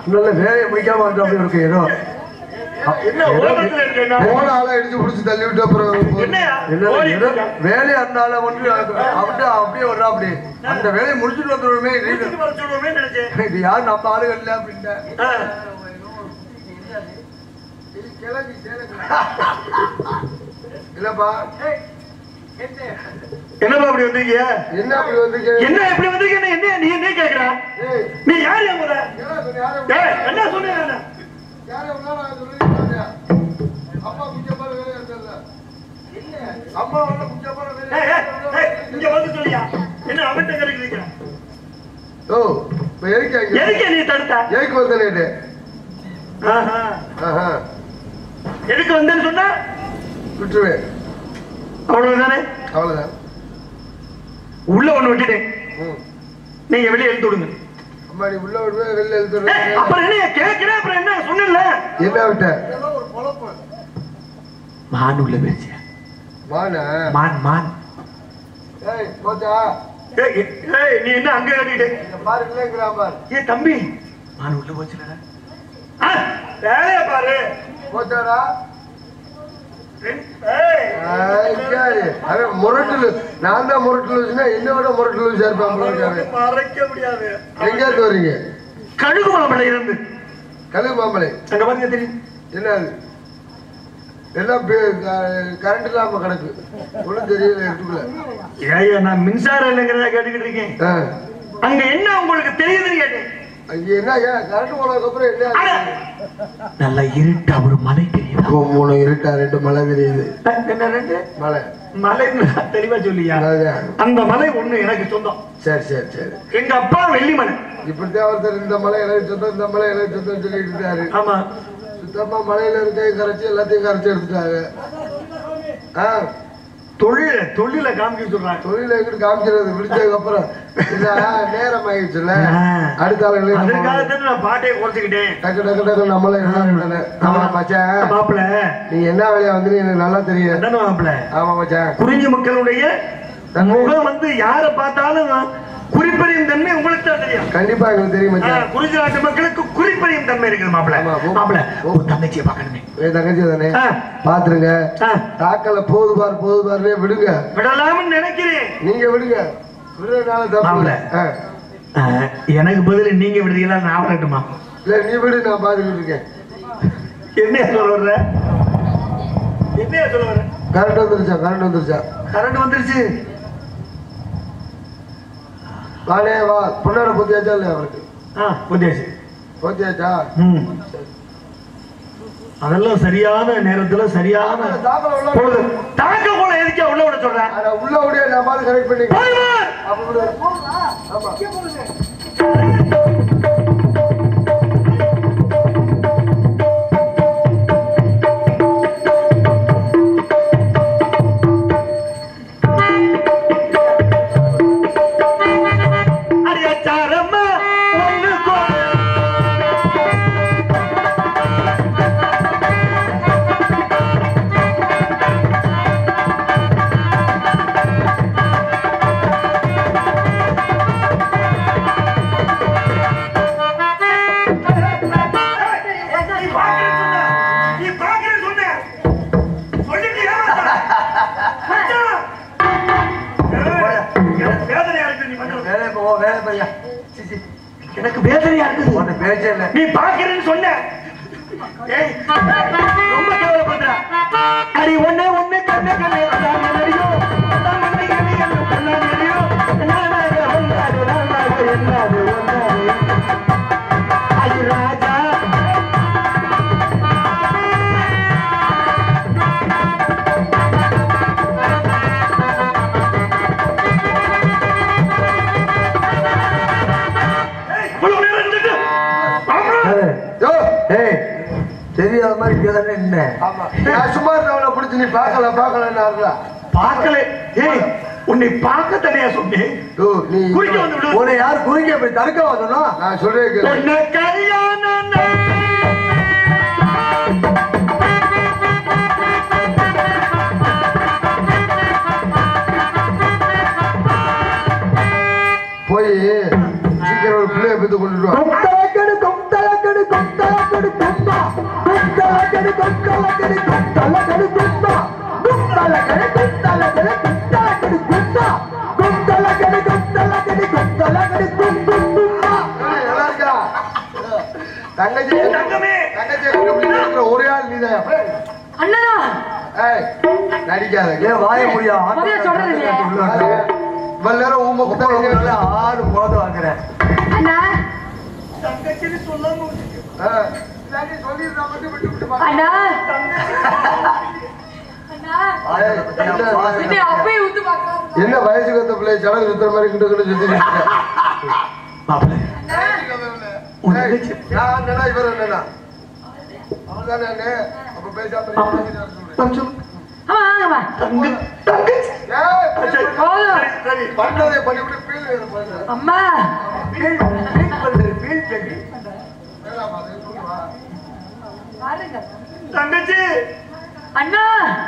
நல்ல வேலையை முடிக்காம வந்து அப்படி இருக்கு ஏதோ போன ஆளை இடிச்சு புடிச்சு தள்ளி விட்டு அப்புறம் வேலையா இருந்தாலும் ஒன்று அப்படியே வர்றா அப்படி அந்த வேலையை முடிச்சுட்டு வந்துடுவோமே இது யார் நம்ம ஆளுகள் இல்லை அப்படின்ட்டு இல்லப்பா என்னப்பா அப்படி வந்தீங்க என்ன அப்படி வந்தீங்க என்ன இப்படி வந்தீங்க என்ன நீ என்ன கேக்குற நீ யார் என்ன சொன்ன அம்மா குஞ்சப்பால வேலையா இருந்தா அம்மா வந்து குஞ்சப்பால வேலையா இங்க வந்து சொல்லியா என்ன அவன்கிட்ட கேக்குறீங்க ஓ எதுக்கு நீ தடுத்தா எதுக்கு வந்தேன் எதுக்கு வந்தேன்னு சொன்னா விட்டுருவேன் அவ்வளவுதானே அவ்வளவுதான் உள்ள ஒண்ணு விட்டுட்டேன் நீங்க வெளியே எழுத்து விடுங்க அம்மா நீ உள்ள விடுவே வெளில எழுத்து அப்புறம் என்ன கேட்கிறேன் அப்புறம் என்ன சொன்னல என்ன விட்ட ஒரு பொழப்பு மான் உள்ள பேச்சு மானா மான் மான் ஏய் போச்சா ஏய் நீ என்ன அங்க கட்டிட்டே இங்க பாரு இல்லங்கறா பாரு ஏய் தம்பி மான் உள்ள போச்சுடா வேலைய பாரு போச்சாடா முரட்டு நான் தான் முரட்டு என்ன விட முரட்டு சேர்ப்பேன் மறைக்க முடியாது எங்கேயாவது வரீங்க கழுகு மாம்பழை இருந்து கழுகு மாம்பழை அங்க பாருங்க தெரியும் என்ன எல்லாம் கரண்ட் இல்லாம கிடக்கு ஒன்றும் தெரியல இருக்குல்ல ஏயா நான் மின்சாரம் இல்லைங்கிறதா கேட்டுக்கிட்டு இருக்கேன் அங்க என்ன உங்களுக்கு தெரியுதுன்னு கேட்டேன் அங்க என்ன கரண்ட் போனதுக்கு அப்புறம் என்ன நல்லா இருட்டா ஒரு மலை தெரியுது மூணு இருட்டா ரெண்டு மலை தெரியுது என்ன ரெண்டு மலை மலை தெளிவா சொல்லியா அந்த மலை ஒண்ணு எனக்கு சொந்தம் சரி சரி சரி எங்க அப்பா வெள்ளிமலை இப்படித்தான் ஒருத்தர் இந்த மலை எனக்கு சொந்தம் இந்த மலை எனக்கு சொந்தம் சொல்லிட்டு இருக்காரு ஆமா சுத்தமா மலையில இருக்க கரைச்சி எல்லாத்தையும் கரைச்சி எடுத்துட்டாங்க தொழில காமிக்க சொல்றாங்க தொழில எங்கிட்டு காமிக்கிறது விழிச்சதுக்கு அப்புறம் நேரம் ஆயிடுச்சுல்ல அடுத்த ஆளுங்களுக்கு நான் பாட்டையை குறைச்சிக்கிட்டேன் டக்கு டக்கு டக்கு நம்மளே மச்சான் மாப்பிள நீ என்ன வேலையா வந்து எனக்கு நல்லா தெரியும் மாப்பிள ஆமா மச்சான் குறிஞ்சி மக்களுடைய முகம் வந்து யார பார்த்தாலும் குறிப்பறியும் தன்மை உங்களுக்கு தான் தெரியும் கண்டிப்பா எங்களுக்கு தெரியும் மச்சான் குறிஞ்சி நாட்டு மக்களுக்கு குறிப்பறியும் தன்மை இருக்குது மாப்பிள மாப்பிள ஒரு தங்கச்சியை பார்க்கணுமே தங்கச்சி தானே பாத்துருங்க தாக்கல போது பாருனே விடுங்க விடலாம்னு நினைக்கிறேன் நீங்க விடுங்க விடுறதுனால தப்பு எனக்கு பதில் நீங்க விடுறீங்களா நான் விடட்டுமா இல்ல நீ விடு நான் பாத்துக்கிட்டு இருக்கேன் என்ன சொல்ல வர்ற என்ன சொல்ல வர்ற கரண்ட் வந்துருச்சா கரண்ட் வந்துருச்சு வாடே வா பொண்ணோட பொத்தியாச்சா இல்லையா அவருக்கு பொத்தியாச்சா அதெல்லாம் சரியான நேரத்துல சரியான தாக்க போல எதுக்கா உள்ள விட சொல்றேன் உள்ள விட நான் பாத்து கரெக்ட் பண்ணி எனக்கு வேதனையா இருக்குது உன்னை பேச்சே இல்ல நீ பாக்குறேன்னு சொன்ன ரொம்ப கேவலப்படுற அடி ஒண்ணு கண்ண கண்ணையோ ராஜா தெரியாத மாதிரி என்ன சும்மா இருந்தவனை பிடிச்சி நீ பார்க்கல பார்க்கல ஏய் உன்னை பார்க்க தனியா சொன்னேன் நீ குறிக்க வந்து விடு உன்னை யார் குறிக்க போய் தடுக்க வந்தோம் நான் சொல்றேன் கல்யாணம் போய் சீக்கிரம் ஒரு பிள்ளைய பெற்று கொண்டு தங்கச்சி தங்கச்சி ஒரே ஆள் நீதான் அண்ணா நடிக்காத ஏன் வாய முடியா இவ்வளவு நேரம் ஊம்ப குத்த ஆறு போத வாங்குறேன் அண்ணா அண்ணா என்ன வயசுக்கு வந்த பிள்ளை சடங்கு சுத்துற மாதிரி கிட்ட கிட்ட சுத்தி இவர் என்னன்னா அவன்தானே அப்ப பேசாம பண்ணதே பண்ணிவிட்டு பீல் அம்மா தங்கச்சி அண்ணா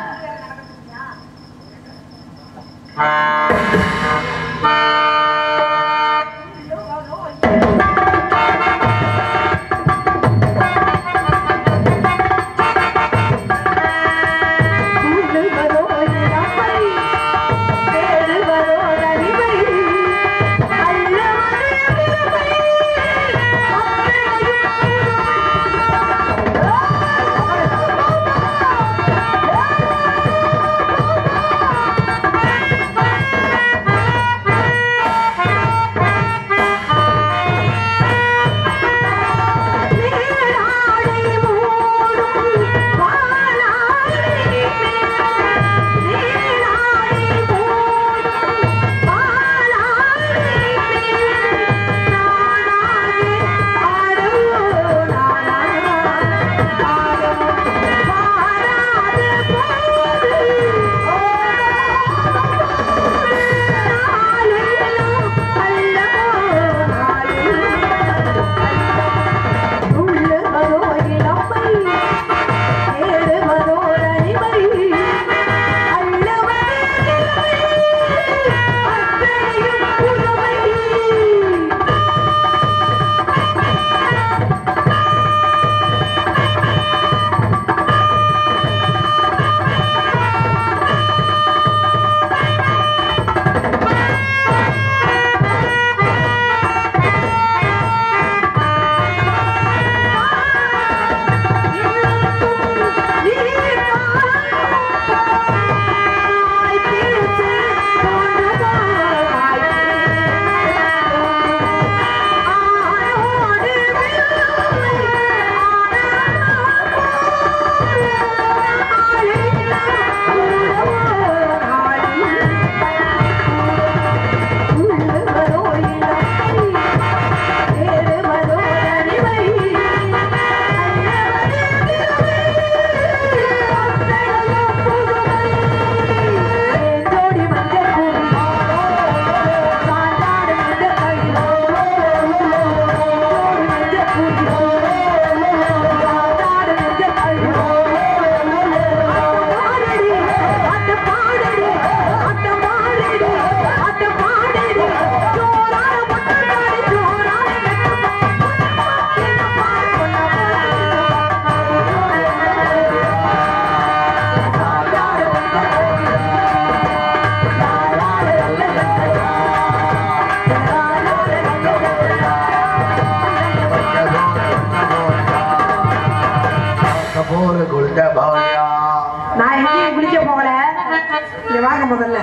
நான் எங்கேயும் குளிக்க போகல. இங்க வாங்க முதல்ல.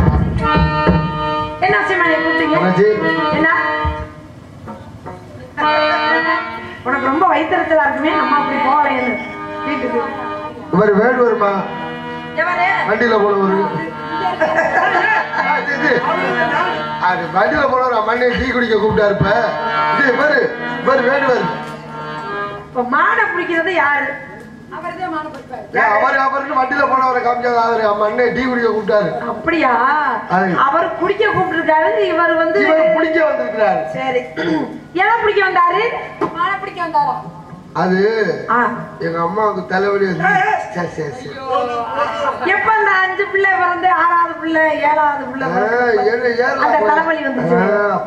என்ன ஆச்சுமா நீ கூப்பிட்டீங்க? என்ன உனக்கு ரொம்ப வயிற்றுச்சலா இருக்குமே, அம்மா அப்படி போகலைன்னு வீட்டுக்கு. இவர் வேடு வருமா? வண்டியில போனவரு வண்டியில போனவர் மண்ணை டீ குடிக்க கூப்பிட்டாரு. இப்ப வேடு வருது. இப்ப மாடை பிடிக்கிறது யாரு? அவரு வண்டியில போனவரை காமிச்சாங்க. அவரு மண்ணை டீ குடிக்க கூப்பிட்டாரு. அப்படியா? அவர் குடிக்க கூப்பிட்டுருக்காரு, இவர் வந்து குடிக்க வந்திருக்கிறாரு. சரி, ஏன் பிடிக்க வந்தாரு? மாடை பிடிக்க வந்தாரா? அது எங்க அம்மாவுக்கு தலைவலி. எப்ப அந்த 5 பிள்ளை பிறந்து 6வது பிள்ளை 7வது பிள்ளை தலைவலி வந்துச்சு.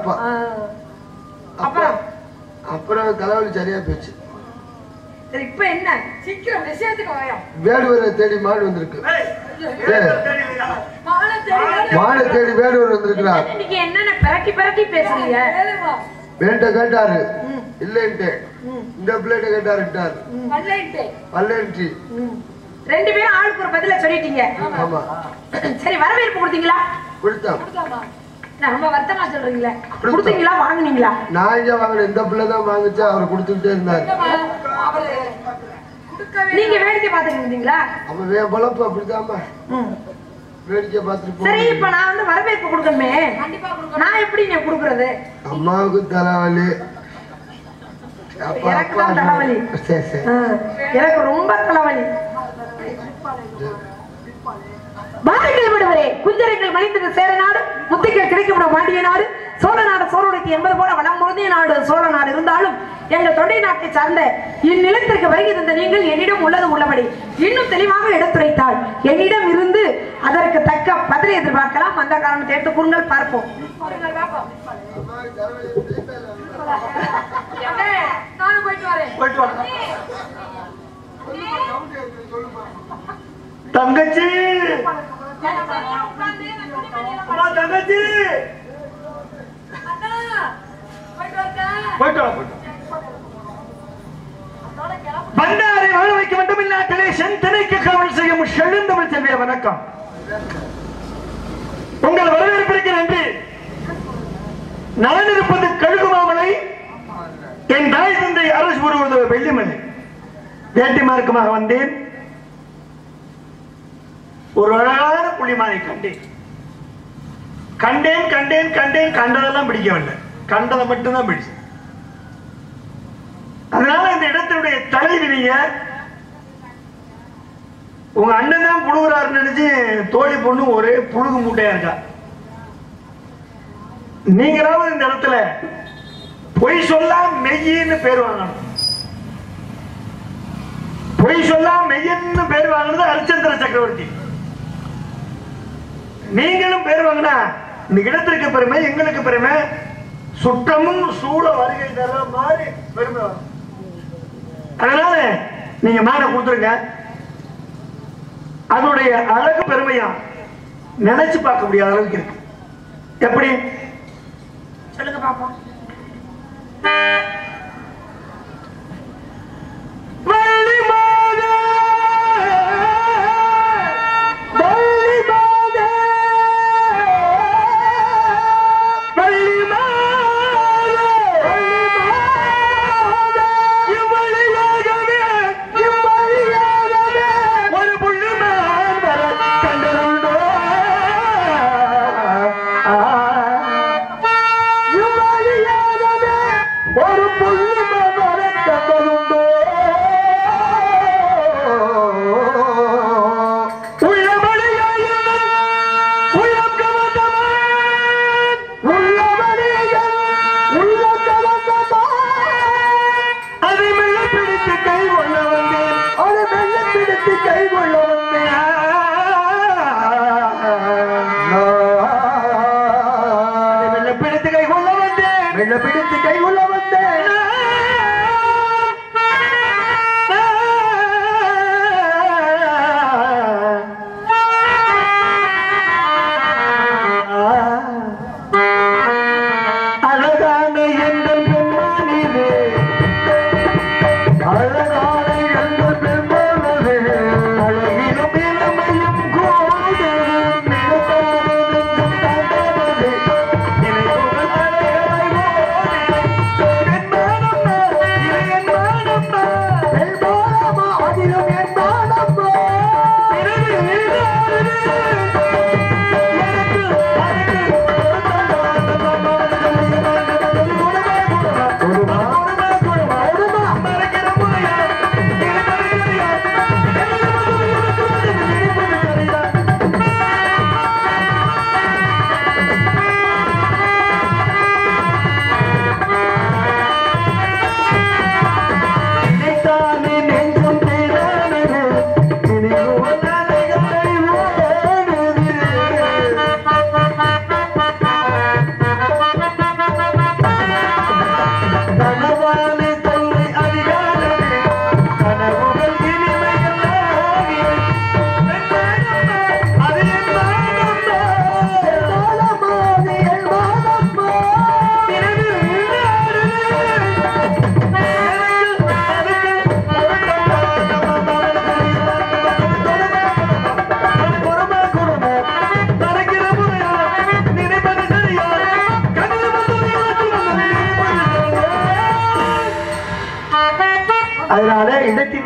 அப்புறம் தலைவலி சரியா போச்சு. சரி, இப்ப என்ன? சீக்கிரம் விஷயத்துக்கு வாயா. வேடுவரை தேடி மாடு வந்திருக்கு. மாடு தேடி வேடுவர் வந்திருக்கிறார். இன்னைக்கு என்னென்ன பரட்டி பரட்டி பேசுறீங்க. வேண்ட கேட்டாரு இல்லைன்ட்டு இந்த பிள்ளைகிட்ட கேட்டாரு பல்லேன்ட்டு ரெண்டு பேரும் ஆளுக்கு ஒரு பதில சொல்லிட்டீங்க. ஆமா சரி வரவேற்பு கொடுத்தீங்களா? கொடுத்தோம். ரொம்ப வருத்தமா சொல்றீங்களா? கொடுத்தீங்களா வாங்குனீங்களா? நான் இங்க வாங்கினேன். இந்த பிள்ளை தான் வாங்குச்சு. அவர் கொடுத்துக்கிட்டே இருந்தாரு. நீங்க வேடிக்கை பார்த்துட்டு இருந்தீங்களா? அப்ப பொழப்பு அப்படிதாம்மா வேடிக்கை பார்த்துட்டு. சரி இப்ப நான் வந்து வரவேற்பு கொடுக்கணுமே, நான் எப்படி நீ கொடுக்கறது? அம்மாவுக்கு தலைவலி, எனக்கு தான் தலைவலி. எனக்கு ரொம்ப தலைவலி. பாருங்கள் விடுவரே, குஞ்சரைகள் மணிந்தது சேர நாடு, முத்திகள் கிடைக்கப்படும் வாண்டிய நாடு, சோழ நாடு சோழனுக்கு என்பது போல வளம் பொருந்திய நாடு சோழ நாடு இருந்தாலும் எங்கள் தொண்டை நாட்டை சார்ந்த இந்நிலத்திற்கு வருகை தந்த நீங்கள் என்னிடம் உள்ளது உள்ளபடி இன்னும் தெளிவாக எடுத்துரைத்தால் என்னிடம் இருந்து அதற்கு தக்க பதிலை எதிர்பார்க்கலாம். அந்த காரணத்தை எடுத்து கூறுங்கள், பார்ப்போம். தங்கச்சி தங்கச்சி பண்டாரை வாழ வைக்க வேண்டும் இல்லாட்டலே செந்தனைக்கு காவல் செய்யும் செழுந்தமிழ் செல்விய வணக்கம். உங்கள் வரவேற்பிற்கு நன்றி. நலன் இருப்பது கழுகு மாமலை, என் தாய் தந்தை அரசு வருவது வெள்ளிமலை. வேட்டிமார்க்கமாக வந்தேன். ஒரு அழகான புள்ளிமானை கண்டேன் கண்டேன் கண்டேன் கண்டேன் கண்டதெல்லாம் பிடிக்கவில்லை, கண்டதை மட்டும்தான் பிடிச்சு. அதனால இந்த இடத்தினுடைய தலைவி நீங்க உங்க அண்ணன் தான் புழுகுறாருன்னு நினைச்சு தோழி பொண்ணு ஒரே புழுகு மூட்டையா இருக்கா. நீங்களாவது இந்த இடத்துல பொய் சொல்லா மெய்யின்னு பேர் வாங்கணும். பொய் சொல்லா மெய்யன்னு பேர் வாங்கினது ஹரிச்சந்திர சக்கரவர்த்தி. நீங்களும் பேர் வாங்கினா இந்த இடத்திற்கு பெருமை, எங்களுக்கு பெருமை, சுற்றமும் சூழ வருகை தர மாதிரி பெருமை வரும். அதனால நீங்க மேல கொடுத்துருங்க. அதனுடைய அழகு பெருமையா நினைச்சு பார்க்க முடியாத அளவுக்கு இருக்கு. எப்படி சொல்லுங்க பாப்போம்.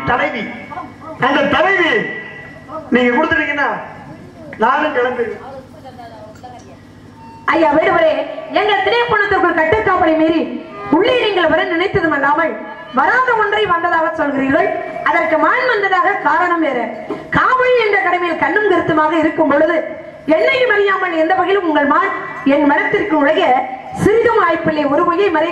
தலைவி. அந்த தலைவி நீங்க கொடுத்துட்டீங்கன்னா நானும் கிளம்பிடுவேன். ஐயா வேடுவரே, எங்கள் திரைப்பணத்திற்குள் கட்டுக்காப்பலை மீறி உள்ளே நீங்கள் வர நினைத்ததும் அல்லாமல் வராத ஒன்றை வந்ததாக சொல்கிறீர்கள். அதற்கு மான் வந்ததாக காரணம் வேற. காவல் என்ற கடமையில் கண்ணும் கருத்துமாக இருக்கும் பொழுது என்னையும் அறியாமல் எந்த வகையிலும் உங்கள் மான் என் மனத்திற்கு நுழைய சிறிதும் வாய்ப்பில்லை. ஒரு பொய்யை மறை